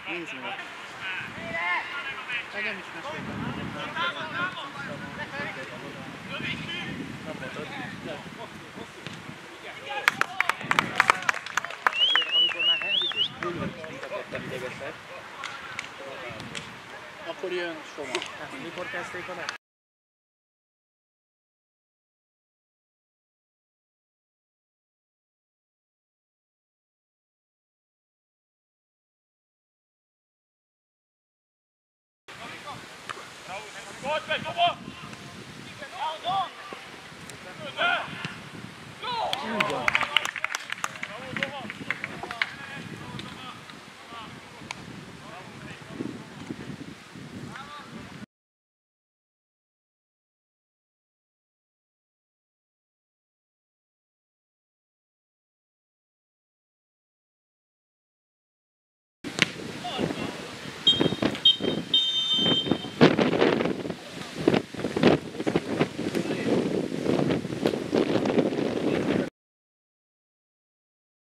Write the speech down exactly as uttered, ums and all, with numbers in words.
Nézd meg! Legyen is meséltem, hogy nem mondtad. Azért, amikor már Henrik és Bullen is mutatottan idegesek, akkor jön Soma. Hát mikor kezdték a meccs? Gott, weg, Papa!